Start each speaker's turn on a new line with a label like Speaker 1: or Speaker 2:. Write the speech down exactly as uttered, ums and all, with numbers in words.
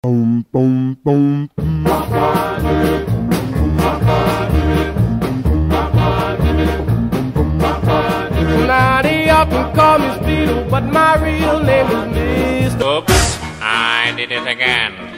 Speaker 1: Boom, boom, boom. Now they often call me Speedo, but my real name is Mister
Speaker 2: Oops, I did it again.